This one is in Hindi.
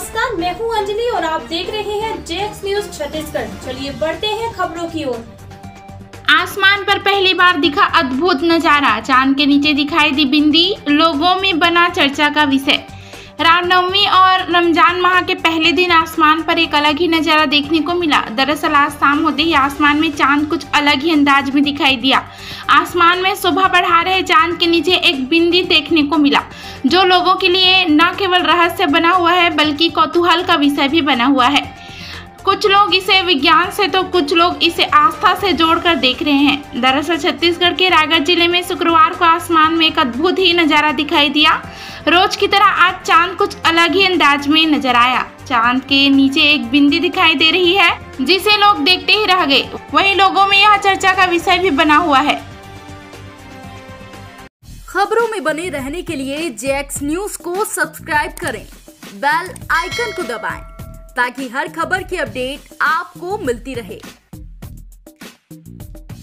नमस्कार, मैं हूं अंजलि और आप देख रहे हैं जेएक्स न्यूज छत्तीसगढ़। चलिए बढ़ते हैं खबरों की ओर। आसमान पर पहली बार दिखा अद्भुत नजारा, चांद के नीचे दिखाई दी बिंदी, लोगों में बना चर्चा का विषय। रामनवमी और रमजान माह के पहले दिन आसमान पर एक अलग ही नजारा देखने को मिला। दरअसल आज शाम होते ही आसमान में चांद कुछ अलग ही अंदाज में दिखाई दिया। आसमान में शोभा बढ़ा रहे चांद के नीचे एक बिंदी देखने को मिला, जो लोगों के लिए न केवल रहस्य बना हुआ है बल्कि कौतूहल का विषय भी बना हुआ है। कुछ लोग इसे विज्ञान से तो कुछ लोग इसे आस्था से जोड़कर देख रहे हैं। दरअसल छत्तीसगढ़ के रायगढ़ जिले में शुक्रवार को आसमान में एक अद्भुत ही नजारा दिखाई दिया। रोज की तरह आज चांद कुछ अलग ही अंदाज में नजर आया। चांद के नीचे एक बिंदी दिखाई दे रही है, जिसे लोग देखते ही रह गए। वहीं लोगों में यह चर्चा का विषय भी बना हुआ है। खबरों में बने रहने के लिए जेएक्स न्यूज को सब्सक्राइब करें, बेल आइकन को दबाएं, ताकि हर खबर की अपडेट आपको मिलती रहे।